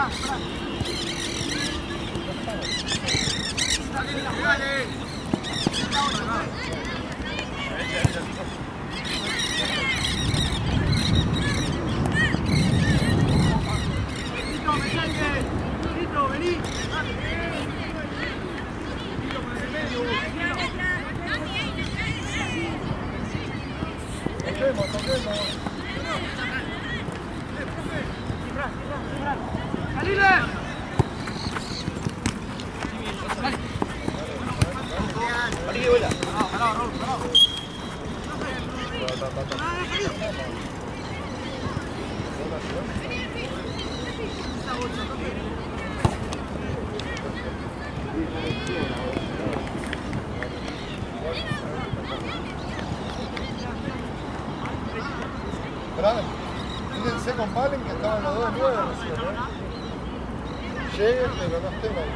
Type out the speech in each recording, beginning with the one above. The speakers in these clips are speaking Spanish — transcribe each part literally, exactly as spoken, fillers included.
Fíjense con Valen que estaban los dos de nueve recién, ¿eh? Lleguen, pero no estén ahí.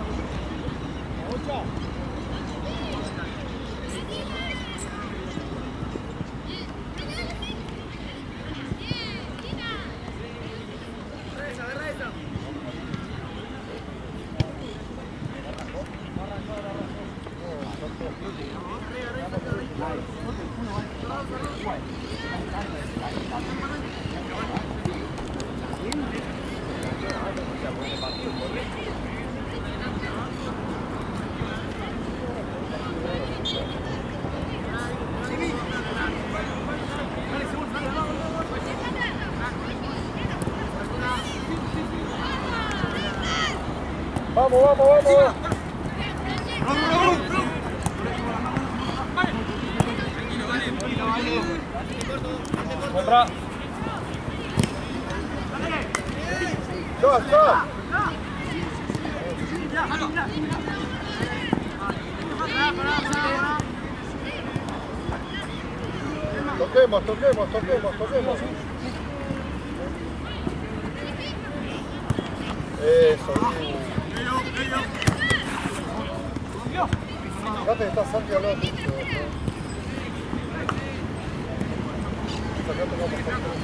Vamos, vamos, vamos. Contra. ¡Dos, dos! Toquemos, toquemos, toquemos, toquemos. Eso. Fíjate que está Santi al otro. Sacate como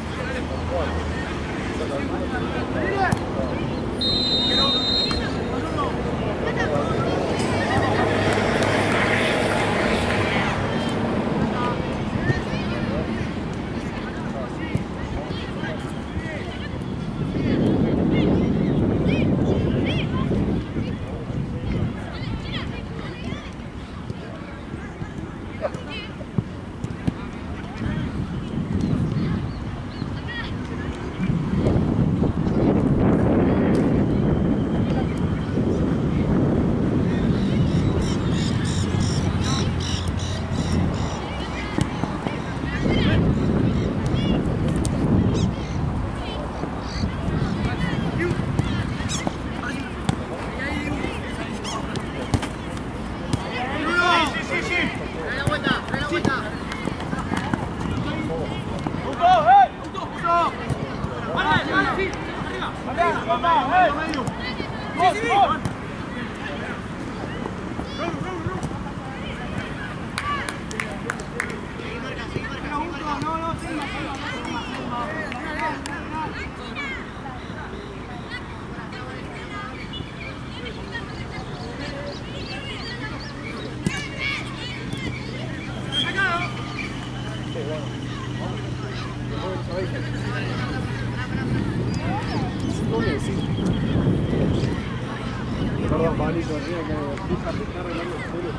Perdón, Pablito, arriba que fija, te está arreglando el suelo.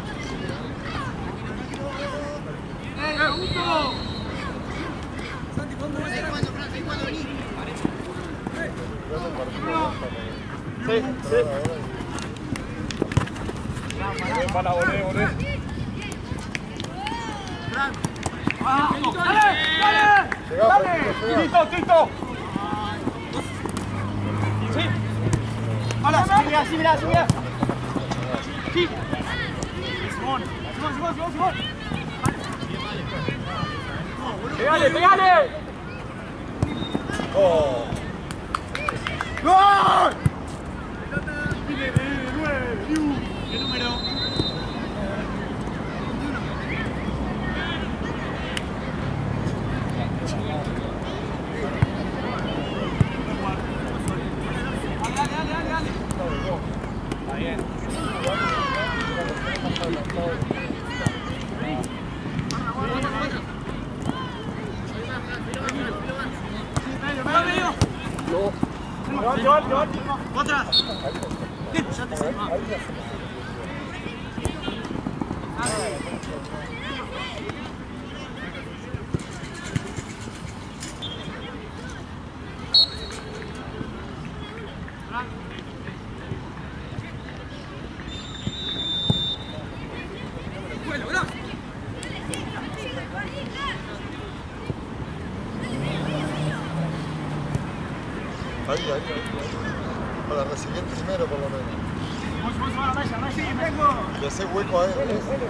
¡Eh, Augusto! Santi, ¿cuándo vas a cuándo, Francis? ¿Cuándo venís? Sí, sí. Para, volé, volé. Fran. ¡Vamos! ¡Dale! ¡Dale! ¡Dale! ¡Tito, Tito! ¡Sí! ¡Hala! ¡Sí, mirá, sí, mirá, sí, mirá! ¡Sí! ¡Simón! ¡Simón, Simón, Simón, Simón! ¡Pegale, pegale! ¡Oh! ¡Gol! Pelota de nueve, ¿qué número? Joan, Joan, Joan. Otra. Bien, ya te sé. Ahí, ahí, ahí. Para recibir primero, por lo menos. Vamos, vamos, vamos, Raya, Raya. Sí, vengo. Y hacer hueco a él.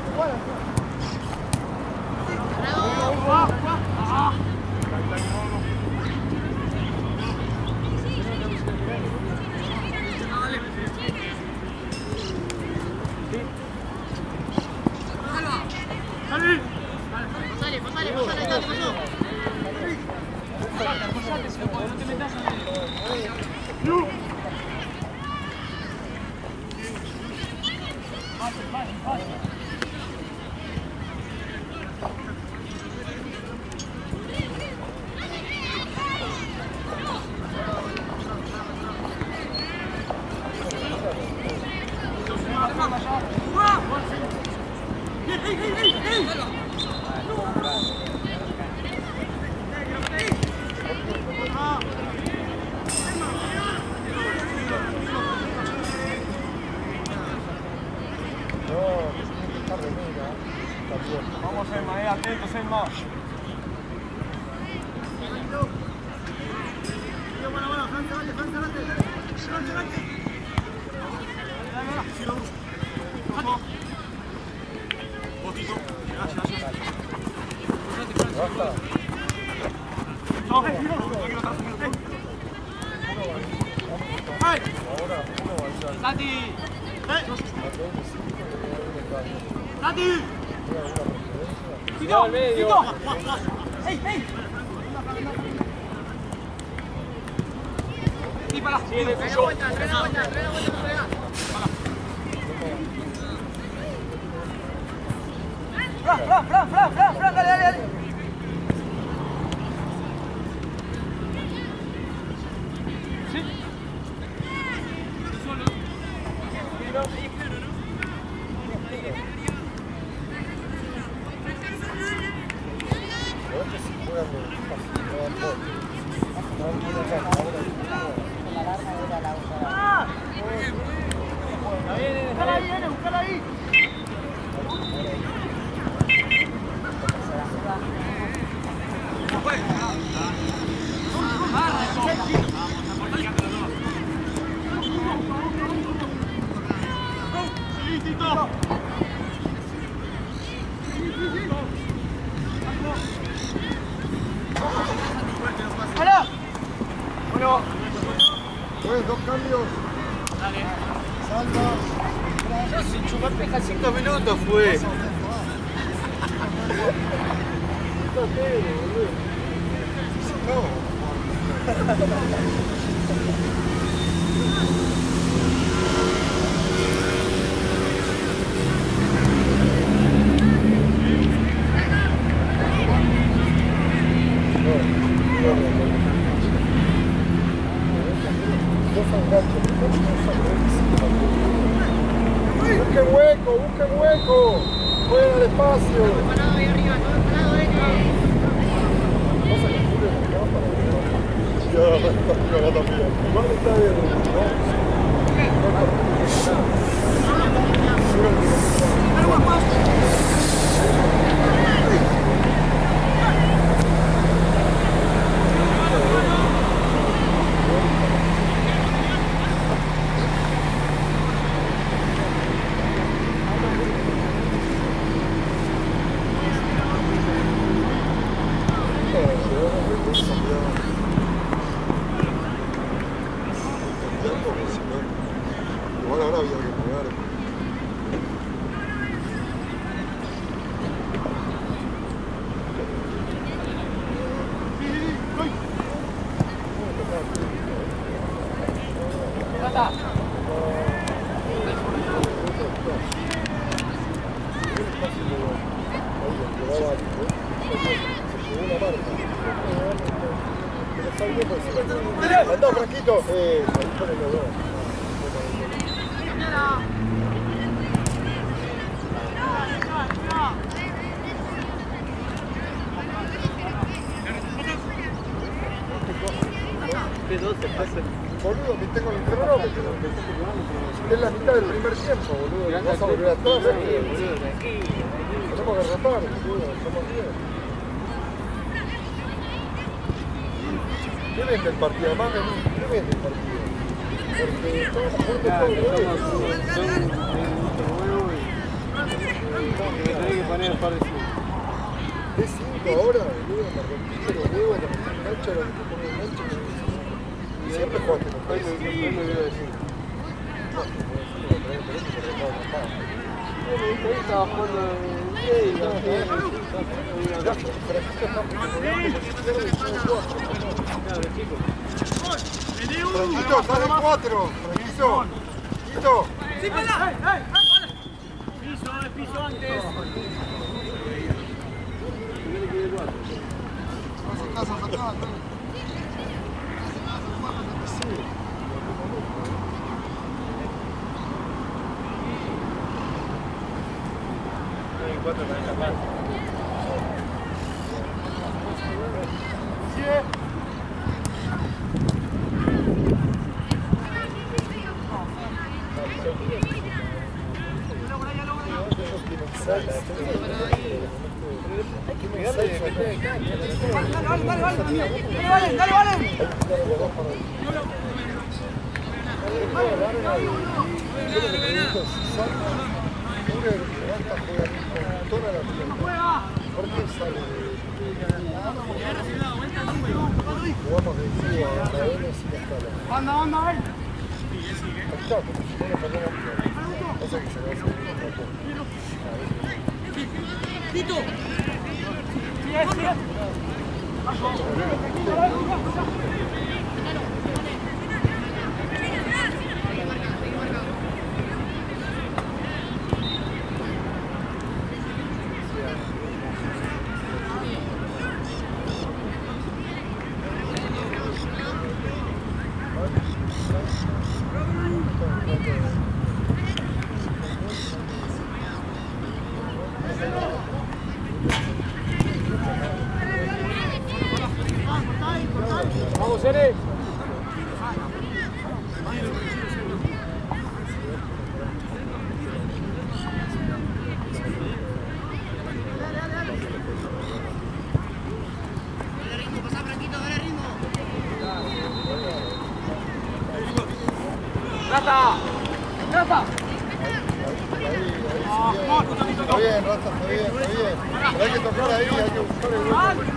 Pasale, pasale, pasale, dale, pasó. Pasate, pasate, si no te metas en el... Fácil, fácil, fácil. Vamos, Emma, eh, atentos, Emma. Bueno, bueno, Francia, adelante, Francia, adelante. Francia, adelante. Botito. Gracias, gracias. Basta. No, tranquilo, atrás. ¡Ay! Ahora, uno va a echar. ¡Santi! ¡Eh! ¡Santi! ¡Tito! ¡Tito! ¡Ey, ey! ¡Sí, para! ¡Sí, de tuyo! ¡Trae la vuelta, trae la vuelta, trae la vuelta para allá! ¡Fran, Fran, Fran, Fran, Fran, Fran! ¡Dale, dale, dale! ¿Sí? ¿Solo? ¡Buscala ahí, nene! ¡Buscala ahí! ¡Hola! Bueno, Pues, dos cambios. dale. Salva. Sin chupar peja cinco minutos fue. Busquen hueco, busquen hueco. Fuera de espacio. Parado ahí arriba, todo parado, eh. Ya, acá también. Igual está bien. Igual ahora había que pegar. Andá, Franquito. Eh, ahí ponen los dos. Boludo, que tengo el cronómetro. Es la mitad del primer tiempo, boludo. Vas a volver atrás, ¿eh? Tenemos que rotar, boludo. Somos diez. ¿Qué vende el partido? Además, vení. ¿Qué vende el partido? Porque estamos jugando todo el día. Tenés que poner el par de cinco. Es cinco ahora, boludo. Me rompiste los huevos, los engancho, los que ponen engancho. Siempre jugaste con Hoy me olvidé de cinco. Hoy estaba jugando en diez y la Franquito, sale cuatro. Franquito. Franquito. Sí, para. Piso, el piso antes. cuatro para escapar. Sí. Dale, vale, vale. Dale, dale, vale. ¿Por qué sale? Jugamos de Cuba a la N sin escala. Anda, anda, a ver. Ahí está, porque si no le ponemos pasa que se va a hacer un rato. Tito. Sí, es, sí, es. Vamos, Ere. ¡Rata! ¡Rata! Está bien, Rata, está bien, está bien. Pero hay que tocar ahí, hay que buscar el hueco.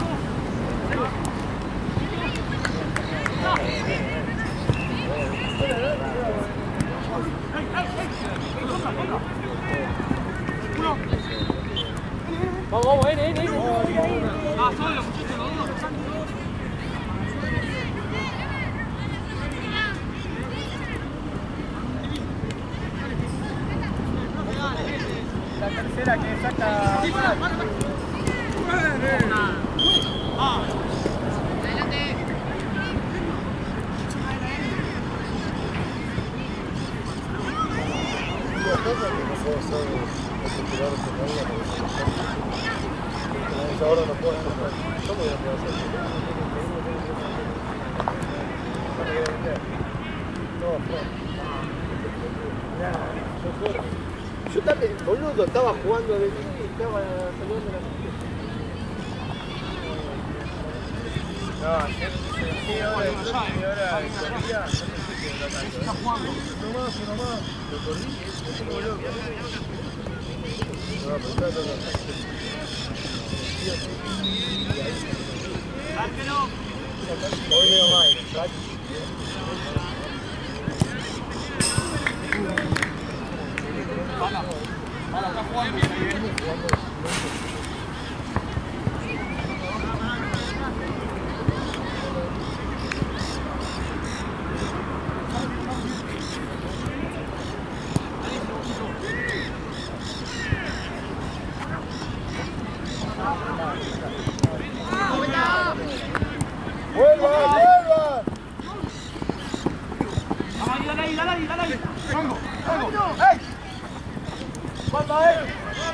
Vamos, vamos, Ere, Ere, Ere. Ah, solo, muchachos, los dos. La tercera que saca. Ah. Adelante. Las cosas que no puedo hacer particular con ella, porque ahora no puedo hacer. ¿Cómo voy a poder hacer? No, no. Yo también, boludo, estaba jugando de mí y estaba saludando la gente. No, sí, ahora es ahora corría, no sé qué lo tanto. Está jugando. Uno más, uno más. Lo corrí, me pongo loco. No, pero está todo. Sáquelo. Hoy veo más. Para. Para, está jugando. ¡Vuelva! ¡Vuelva! Rango, rango. ¡Ey! ¡Falta, eh!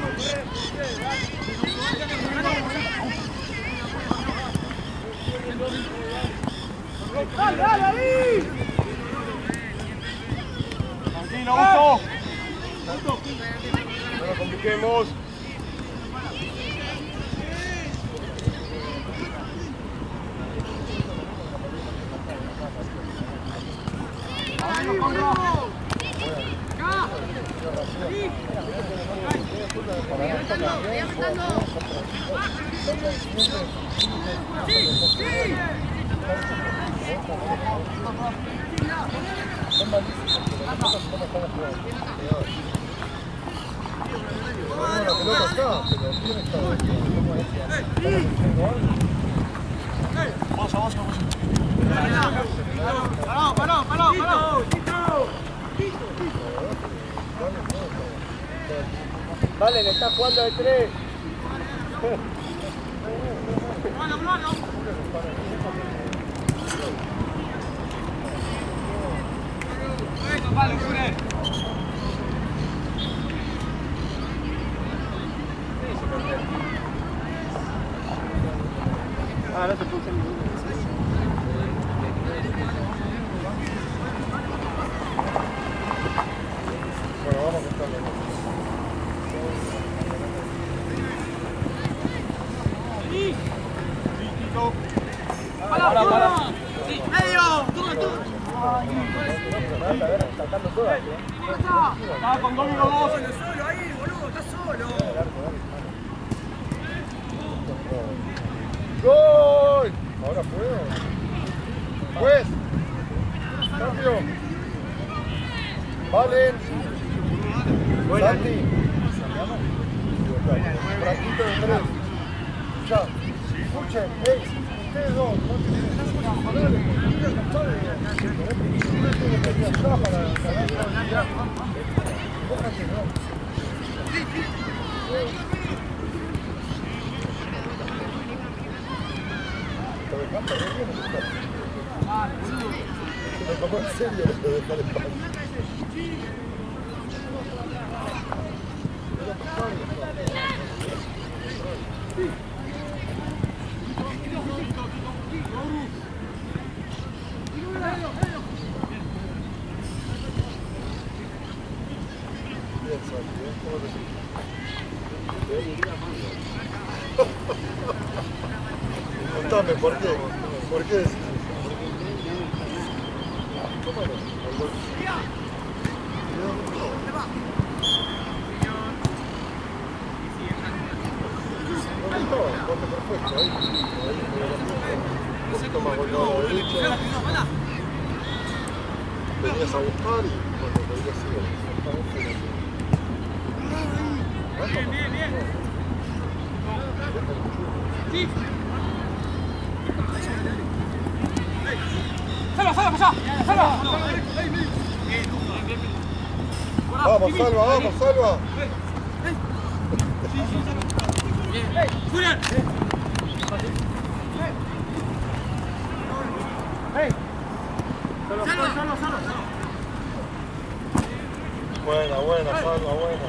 ¡Dale, dale, ahí! Tranquilo, Gusto. No lo compliquemos. Parado, parado, parado, parado. Vale, le está jugando de tres. Vale, Jure. Ah, no se puso ninguno. Bueno, vamos a contarlo. Para, para, para. Sí, medio. Tú, tú. Está con Domino dos. Solo ahí, boludo, está solo. ¡Gol! Ahora puedo. Juez. Cambio. Valen. Santi. Franquito de tres. Ya. Escuchen, hey, ustedes dos. Dale, me tomó en serio lo de dejar el palo. Bien, Santi, ¿eh? ¿Cómo te sientes? Contame, ¿por qué? ¿Por qué decís eso? ¿Cómo no? No, no, corte perfecto, ahí. Ahí, un poquito más volcado a la derecha. Venías a buscar y bueno, te había sido. Bien, bien, bien. Sí. Salva, salva, pasá. Salva. Vamos, Salva, vamos, Salva. Julián. Hey. Solo, solo, solo, solo. Buena, buena, Salva, buena.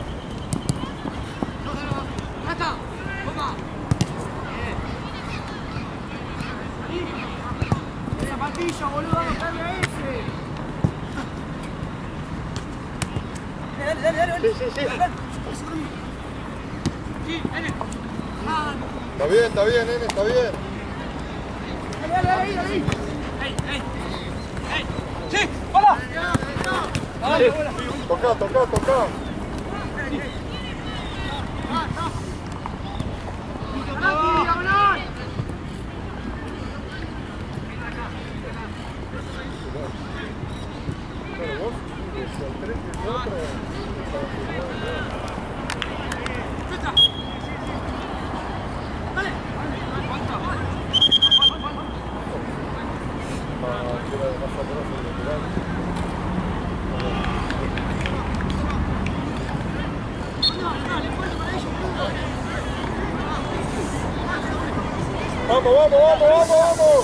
Ya está. Toma. Esa patilla, boludo, no cambia ese. Dale, dale, dale, dale. Sí, sí, sí. Sí, dale. Está bien, está bien, nene, está bien. Dale, dale, dale, dale. Ey, ey. Ey. Sí, hola. Dale, hola. Tocá, tocá, tocá. Vamos, vamos, vamos, vamos, vamos.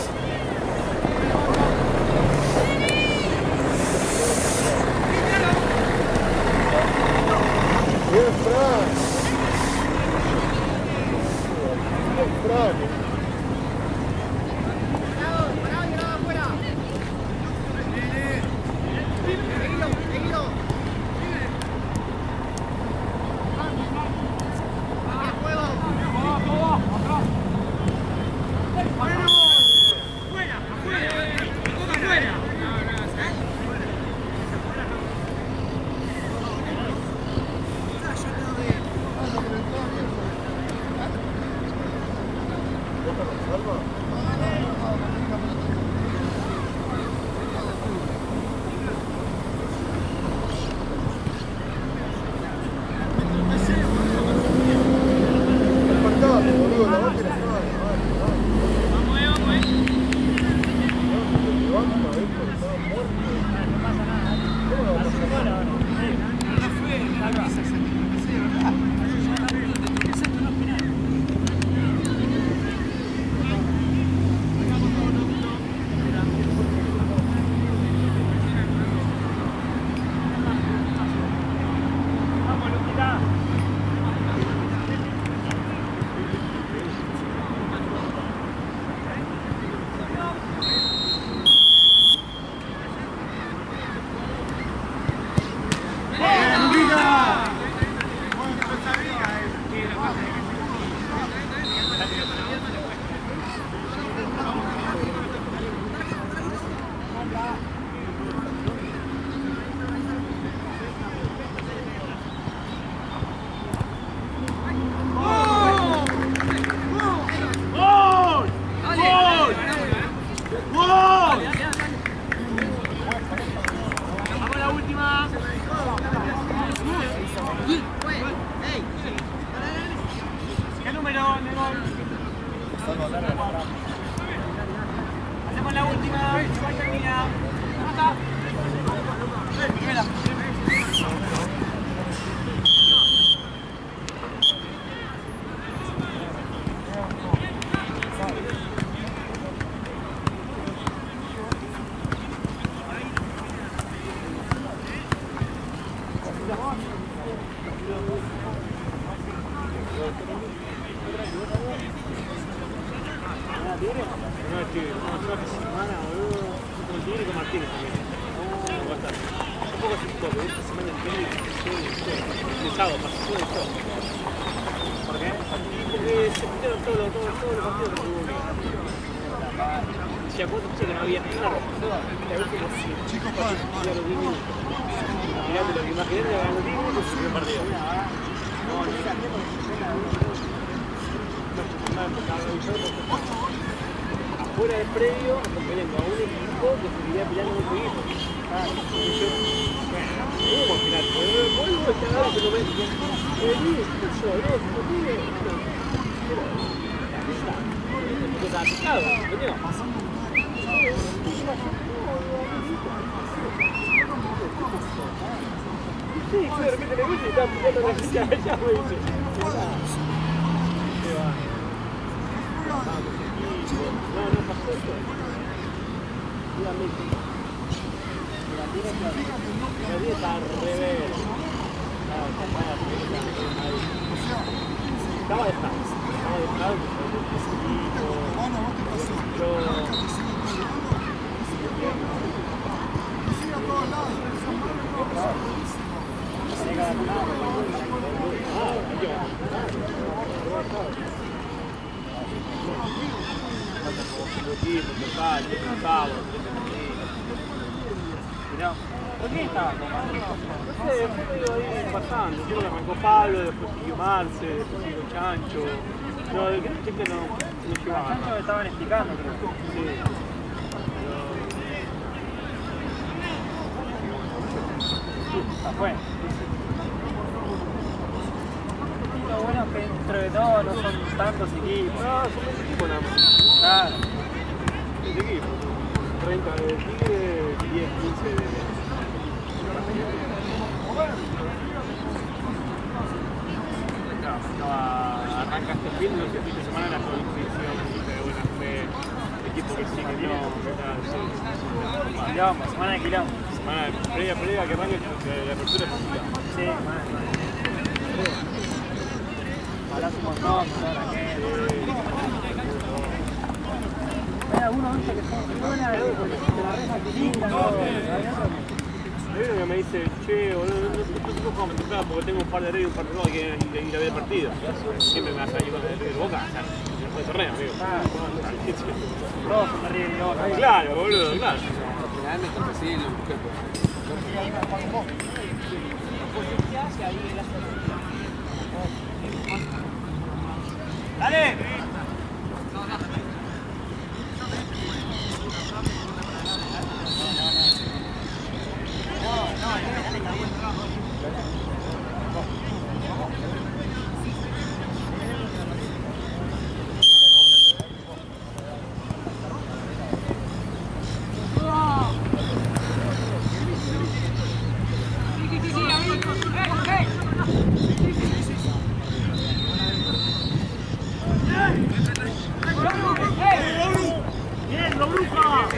dale, dale, dale. Vamos a la última. ¿Qué número, Negol? Hacemos la última, igual termina. ¿Cómo está? Primera. Afuera del predio, acompañando a un equipo que seguiría peleando con otro equipo. ¿Cómo al final? Vuelvo a estar que no me vení, yo, no, no tiene. Porque está picado, ¿entendió? Sí, de repente le gusta y está picando la ficha allá, me dice. No, no pasó eso. Dígame. La tira está al revés. Estaba dejado. Estaba dejado. ¿Por qué estaba tomando? No sé, después me iba ahí pasando. Creo que arrancó Pablo, después siguió Marce, después siguió Chancho. No, el que no, no llevaba. Chancho me estaban explicando, creo. Sí. Ya fue. Lo bueno es que dentro de todo no son tantos equipos. No, son dos equipos nada más. Claro. Dos equipos. treinta de Tigre, diez, quince de... No, arranca este fin, no sé, fin de semana la competición de buena fe, equipo que sí, que no, que Quilombo, semana de quilombo. semana previa, previa que arranque la apertura es fácil. Sí, semana de quilombo. Parás un montón, toda la gente. Hay algunos que son buenas, que la reja que linda, todo. Hay uno que me dice, che, boludo, no sé cómo me tocaba porque tengo un par de redes y un par de cosas que ir a ver el partido. Siempre me vas a ir con el de Boca, o sea, después del torneo, amigo. Todos son de River y Boca. Claro, boludo, claro. Generalmente sí, lo busqué. ¡Dale! ¡Bien, lo bruja!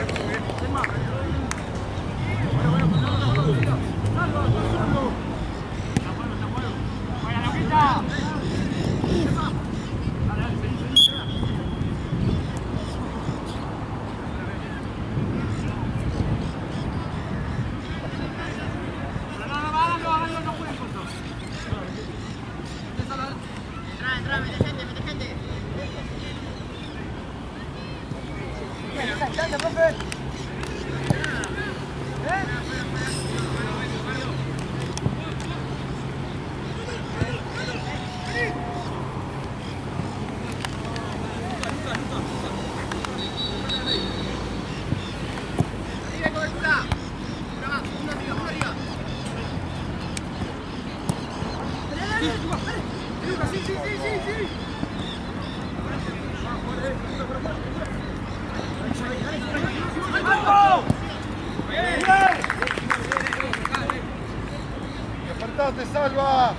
nada te salva.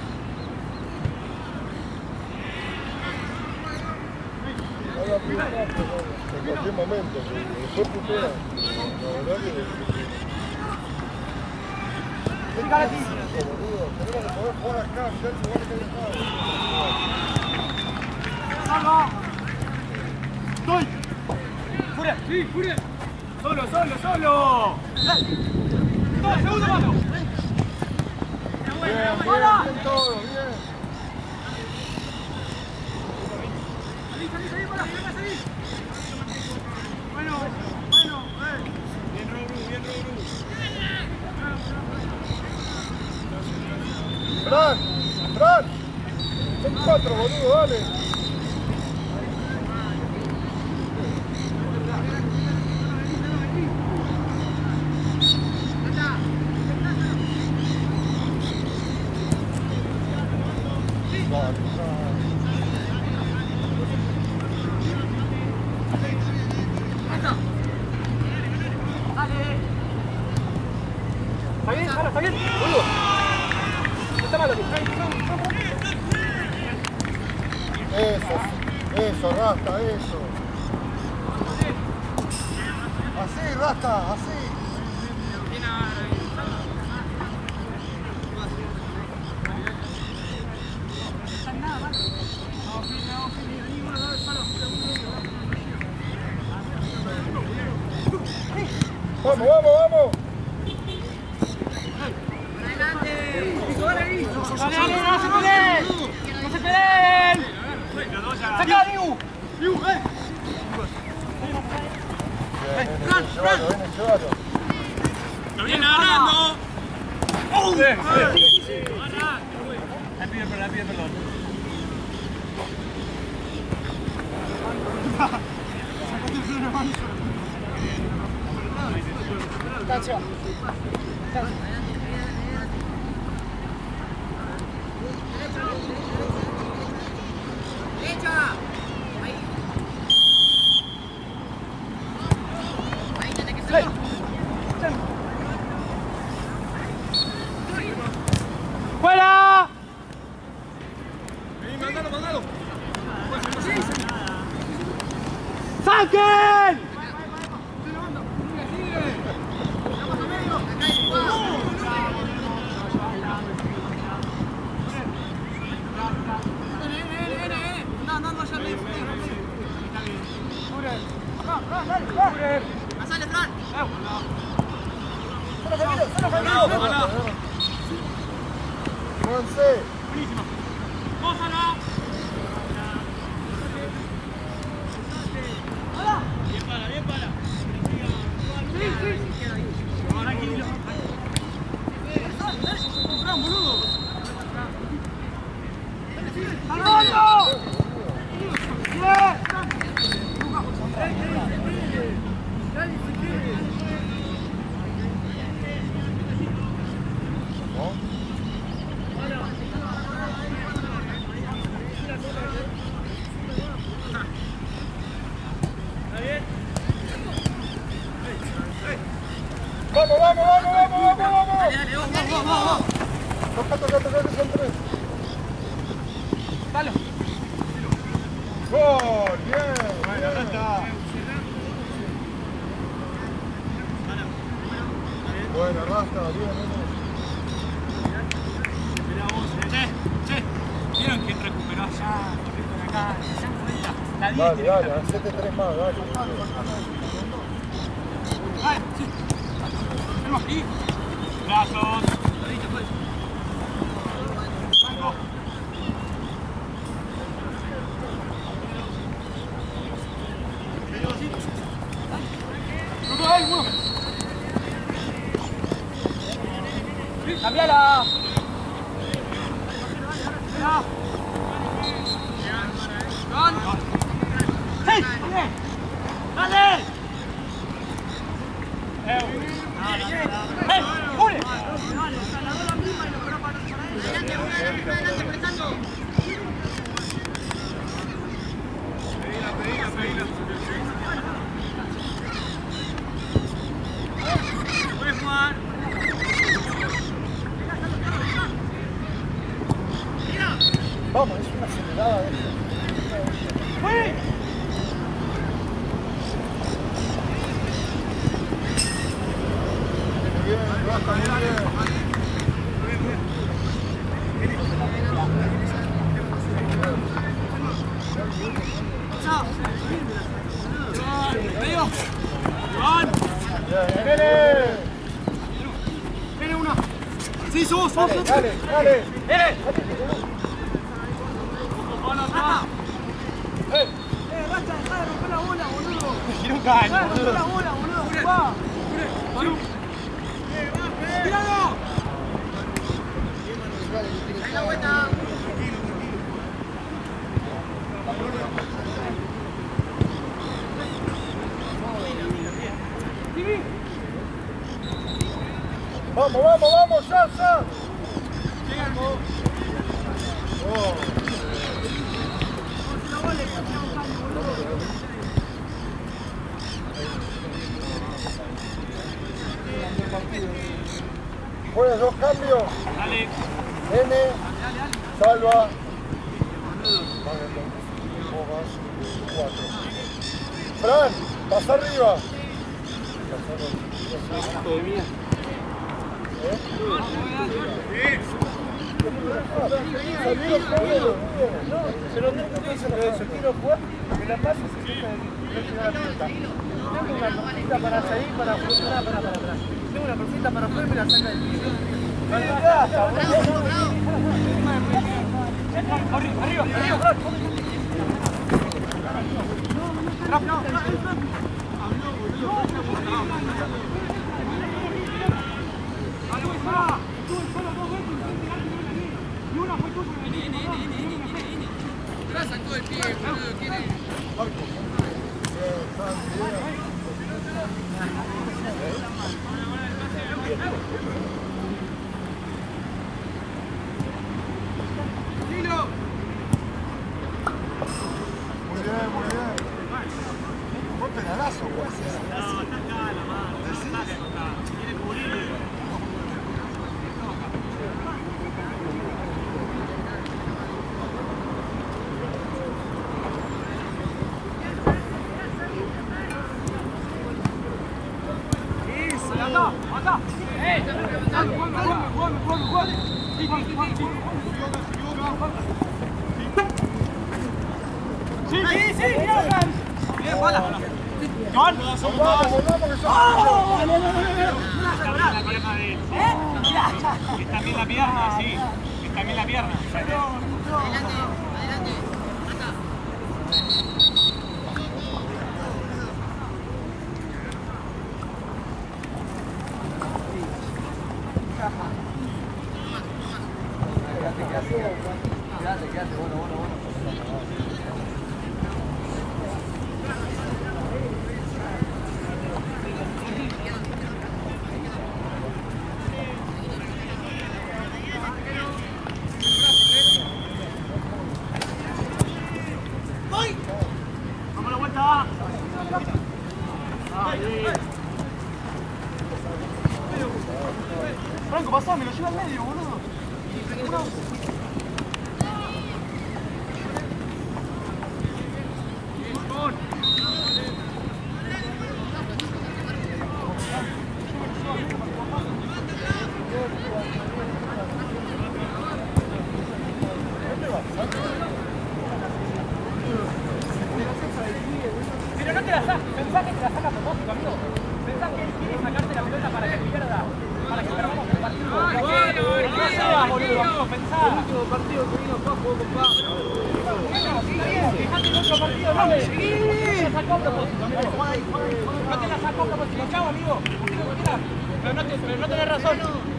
Ahora putea, en cualquier momento, después putea. La verdad que... Fíjate aquí. Tenemos que poder jugar acá, ya el lugar que hay acá. ¡Salva! ¡Estoy! ¡Furia! ¡Sí, furia! ¡Solo, solo, solo! ¡Todo, segundo mano! Bien, bien, bien todo, bien. ¡Salí, salí, salí, para! ¡Salí! Bueno, bueno, eh. Bien, Ruru, bien, Ruru. Fran, Fran. Son cuatro, boludo, dale. ¿Está bien? Jala, ¿está bien? Boludo. No está malo aquí. Eso, eso, Rasta, eso. Así, Rasta, así. Vamos, vamos, vamos. ¡Dale, dale, no se peleen! ¡No se peleen! ¡Saca, Diu! ¡Diu, eh! Ven, llévalo, ven, llévalo. ¡Lo viene agarrando! ¡Oh! ¡Eh! Le pido perdón, le pido perdón. Distancia. ¡Fuera! Vení, mandalo, mandalo. ¡Saquen! ¡Pasale, Fran! Juanse. ¡Gózala! Bien para, bien para. Sí, sí. Tranquilo. ¡Fran, boludo! ¡Salvando! ¡Bien! Vamos, vamos, vamos, vamos, vamos, vamos. Dale, dale, vamos, vamos, vamos. Toca, toca, toca, que son tres. Dale. Gol, bien. Bueno, acá está. Bueno, Rasta, bien, bien. Mirá vos, eh. Che, che. ¿Vieron quién recuperó allá? Por acá. ¿Se dan cuenta? La diez Dale, tiene que dale, estar. hacete tres más, dale. Dale, sí. Tenemos aquí. Brazos. Vamos. Otro ahí, uno. ¡Cambiala! ¡Mira! ¡Sí! ¡Bien! ¡Dale! ¡Eh! ¡Eh! ¡Une! Adelante, una, adelante, prestando. Pedila, pedila, pedila. ¡Puedes jugar! Rafa, muy bien. ¡Medio! ¡Juan! ¡Viene! ¡Viene una! ¡Sí, sos, sos! Dale, dale, dale. ¡Eh! ¡Rafa! ¡Eh! ¡Eh, Racha, dejá de romper la bola, boludo! Me giró un caño, boludo. ¡Dejá de romper la bola, boludo! ¡Va! ¡Tirado! Ahí la vuelta. Vamos, vamos, vamos, ya, ya. Oh. Juegas dos cambios. Dale. N, salva. Cuatro. Fran, pasa arriba. Hijo de mía. Se lo tengo que hacer eso, quiero jugar, que la pase se quita de la pelota. Tengo una cosita para salir, para funcionar, para, para, para. Tengo una cosita para jugar y me la saca del pie. ¡Arriba, arriba, arriba! ¡Rápido! Sacó el pie, boludo, ¿quién es? Muy bien, muy bien. Fue penalazo, güey. ¡Sí, sí, sí! ¡Bien, bala! ¡John! Vamos, vamos, que ¡Oh! La colega de él. Está bien la pierna, sí. Está bien la pierna. Adelante, adelante. Acá. Quédate, quédate, bueno, bueno, bueno. ¡Vamos a la vuelta! Franco, pasá, me lo lleva al medio, boludo. Pero no te la sacas, pensá que te la saca a propósito, amigo. Pensá que él quiere sacarte la pelota para que pierda, para que perdamos el partido. No seas boludo, amigo, pensá. El último partido que vino acá jugó con Pablo. Bueno, sí, bien, fijate en otro partido, no te la sacó a propósito, amigo. No te la sacó a propósito, chao, amigo. Pero no, te, pero no tenés razón.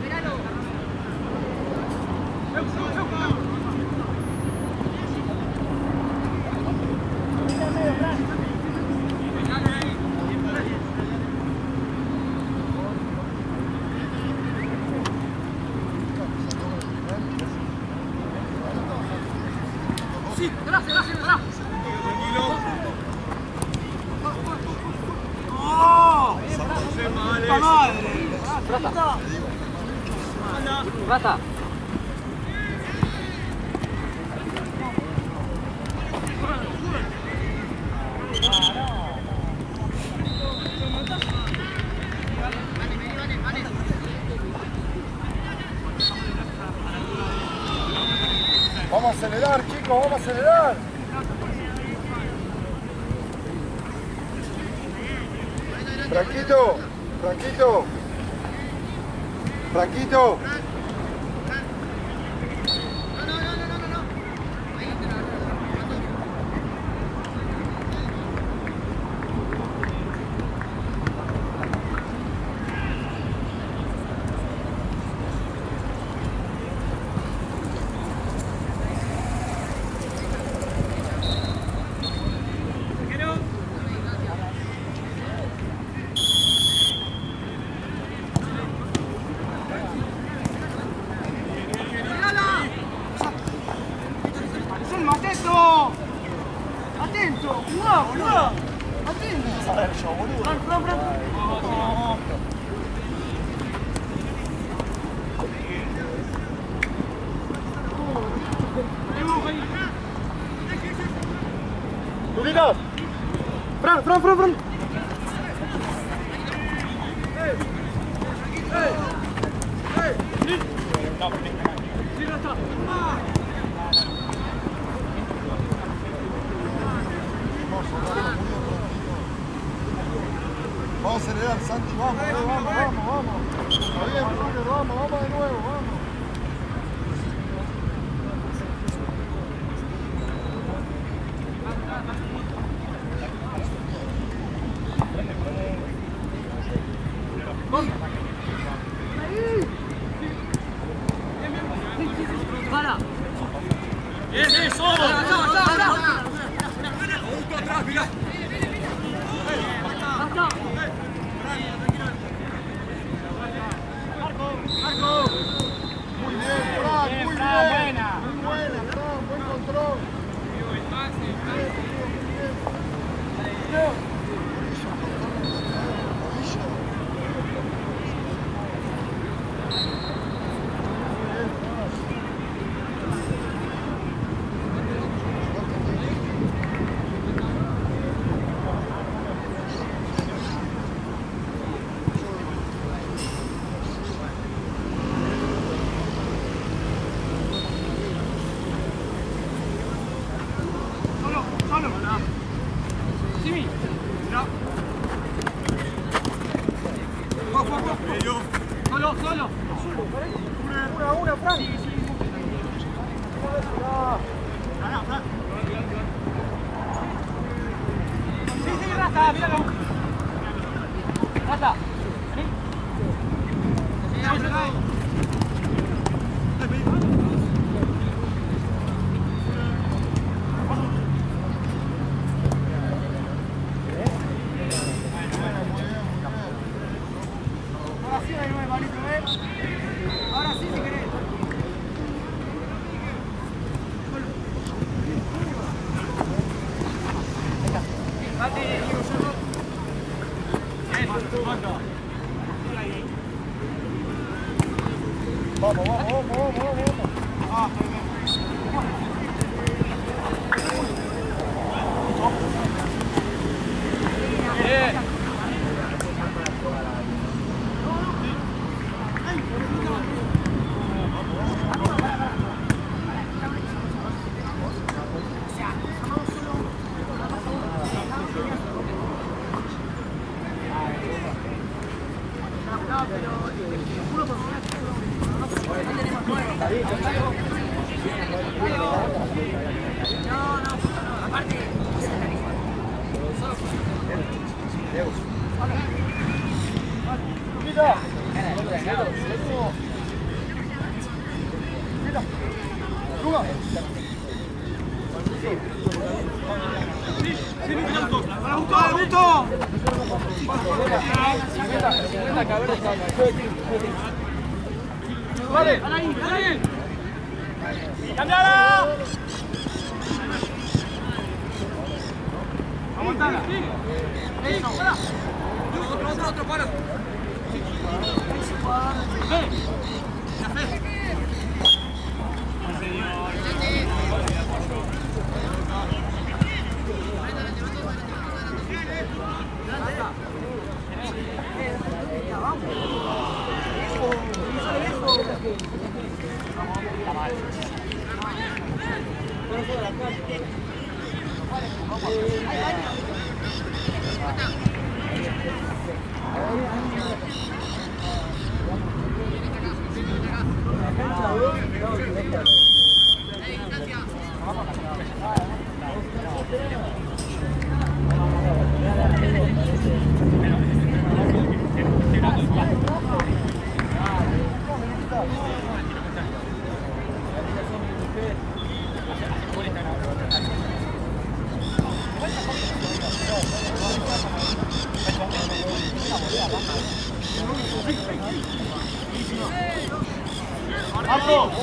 Sí, gracias, gracias, gracias. Tranquilo. ¡Oh! ¡Puta madre! ¡Rata! ¡Rata! acelerar, chicos, vamos a acelerar. Franquito, Franquito. Franquito. No, no, no, no, no, no. Ahí te la ¡Atento! ¡Atento! ¡Cuidado, cuidado! ¡Atento! A ver, yo, boludo. Fran, Fran, Fran. ¡Lulitas! ¡Fran, Fran, Fran, Fran! Vamos a acelerar, Santi, vamos, eh, vamos, vamos, vamos. Está bien, Julio, vamos, vamos de nuevo, vamos. ¡Para! ¡Bien, eso! Justo atrás, mirá. Muy bien, Fran, muy Fran, bien. buena. Muy buena, Fran, buen control. Solo, solo. Simi. No. Solo, solo. Una, una, Fran. Sí, sí. Sí, sí, Raza, míralo. Raza. Vení. Ahora sí hay nueve malito, ¿eh? Ahora sí si querés. Mate, digo yo. Vamos, vamos, vamos, vamos, vamos. Ah, bien. Mira. Mira. Luga. ¡Auto, auto! Vale. ¡Ahí, ahí! ¡Cambiala! ¡Vamos, Tana! ¡Eso, para! Otro, otro, otro, para. Vamos. Marco.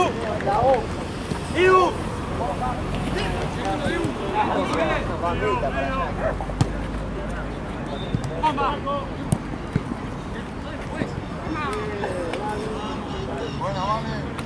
¡Iu! Bueno, vale.